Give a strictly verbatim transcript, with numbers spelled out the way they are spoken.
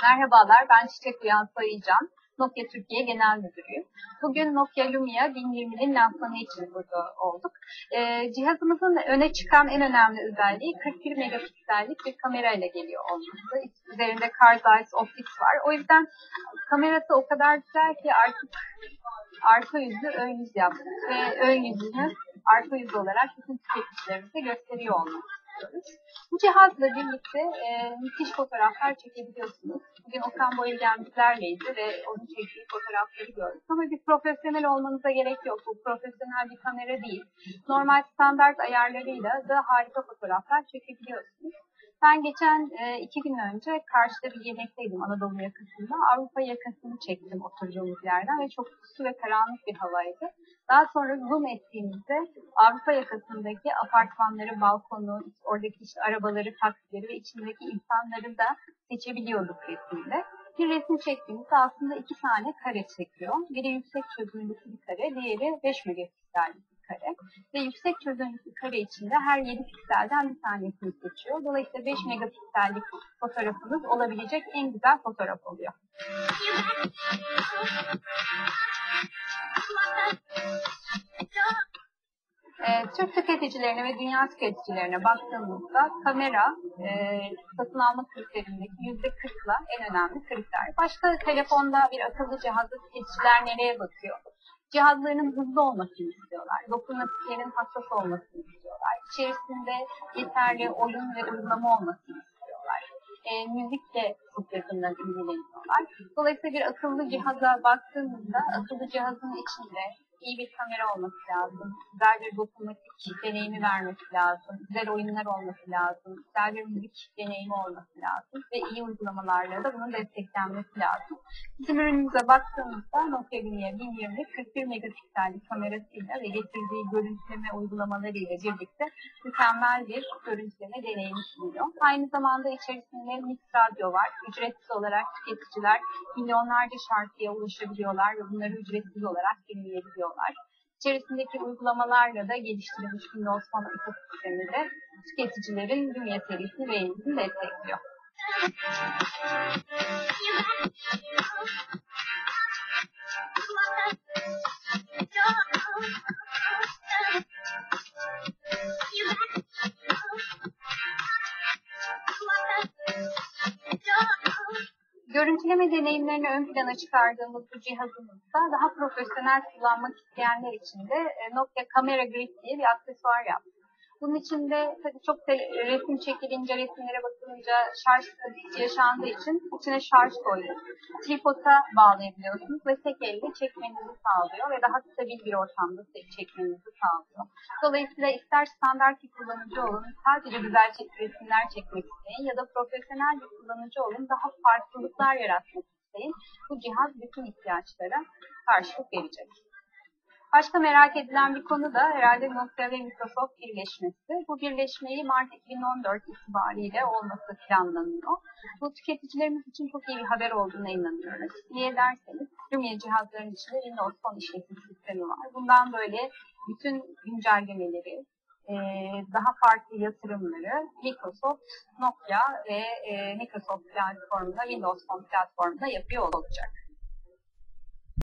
Merhabalar, ben Çiçek Uyan Soycan, Nokia Türkiye Genel Müdürüyüm. Bugün Nokia Lumia bin yirminin lansmanı için burada olduk. Ee, cihazımızın öne çıkan en önemli özelliği kırk bir megapiksellik bir kamera ile geliyor olması. Üzerinde Carl Zeiss Optics var. O yüzden kamerası o kadar güzel ki artık arka yüzlü ön yüz yaptık ve ön yüzünü arka yüz olarak bütün tüketicilerimize gösteriyor olmak istiyoruz. Bu cihazla birlikte e, müthiş fotoğraflar çekebiliyorsunuz. Bugün Okan Bayülgen bizlerleydi ve onun çektiği fotoğrafları gördük. Ama bir profesyonel olmanıza gerek yok. Bu profesyonel bir kamera değil. Normal standart ayarlarıyla da harika fotoğraflar çekebiliyorsunuz. Ben geçen e, iki gün önce karşıda bir yemekteydim Anadolu yakasında. Avrupa yakasını çektim oturduğumuz yerden ve çok puslu ve karanlık bir havaydı. Daha sonra zoom ettiğimizde Avrupa yakasındaki apartmanları, balkonu, oradaki işte arabaları, taksileri ve içindeki insanları da seçebiliyorduk resimde. Bir resim çektiğimizde aslında iki tane kare çekiyor. Biri yüksek çözünürlüklü bir kare, diğeri beş megapiksellik bir kare. Ve yüksek çözünürlüklü kare içinde her yedi pikselden bir tanesini seçiyor. Dolayısıyla beş megapiksellik fotoğrafınız olabilecek en güzel fotoğraf oluyor. Ee, Türk tüketicilerine ve dünya tüketicilerine baktığımızda kamera e, satın alma kriterindeki yüzde kırkla en önemli kriter. Başka telefonda bir akıllı cihazda tüketiciler nereye bakıyor? Cihazlarının hızlı olmasını istiyorlar. Dokunmatiklerin hassas olmasını istiyorlar. İçerisinde yeterli oyun ve uygulama olmasını istiyorlar. E, müzikle çok yakından ilgileniyorlar. Dolayısıyla bir akıllı cihaza baktığımızda akıllı cihazın içinde iyi bir kamera olması lazım, güzel bir dokunmatik deneyimi vermesi lazım, güzel oyunlar olması lazım, güzel bir müzik deneyimi olması lazım ve iyi uygulamalarla da bunun desteklenmesi lazım. Bizim ürünümüze baktığımızda Nokia Lumia bin yirmi kırk bir megapiksellik kamerasıyla ve getirdiği görüntüleme uygulamalarıyla birlikte mükemmel bir görüntüleme deneyimi sunuyor. Aynı zamanda içerisinde mix radyo var. Ücretsiz olarak tüketiciler milyonlarca şarkıya ulaşabiliyorlar ve bunları ücretsiz olarak dinleyebiliyorlar. İçerisindeki uygulamalarla da geliştirilmiş Windows Phone ekosistemi de tüketicilerin Lumia serisini ve yenisini destekliyor. Görüntüleme deneyimlerini ön plana çıkardığımız bu cihazımızda daha profesyonel kullanmak isteyenler için de Nokia Camera Grip diye bir aksesuar yaptık. Bunun içinde tabii çok da resim çekilince, resimlere bakılınca şarj sıkıntısı yaşandığı için içine şarj koyduk. Tripoda bağlayabiliyorsunuz ve tek elle çekmenizi sağlıyor ve daha stabil bir ortamda çekmenizi sağlıyor. Dolayısıyla ister standart bir kullanıcı olun, sadece güzel resimler çekmek isteyin ya da profesyonel bir kullanıcı olun, daha farklılıklar yaratmak isteyin. Bu cihaz bütün ihtiyaçlara karşılık verecek. Başka merak edilen bir konu da herhalde Nokia ve Microsoft birleşmesi. Bu birleşmeyi Mart iki bin on dört itibariyle olması planlanıyor. Bu tüketicilerimiz için çok iyi bir haber olduğuna inanıyoruz. Niye derseniz Lumia cihazların içinde Windows Phone işletim sistemi var. Bundan böyle bütün güncellemeleri, daha farklı yatırımları Microsoft, Nokia ve Microsoft platformunda, Windows Phone platformunda yapıyor olacak.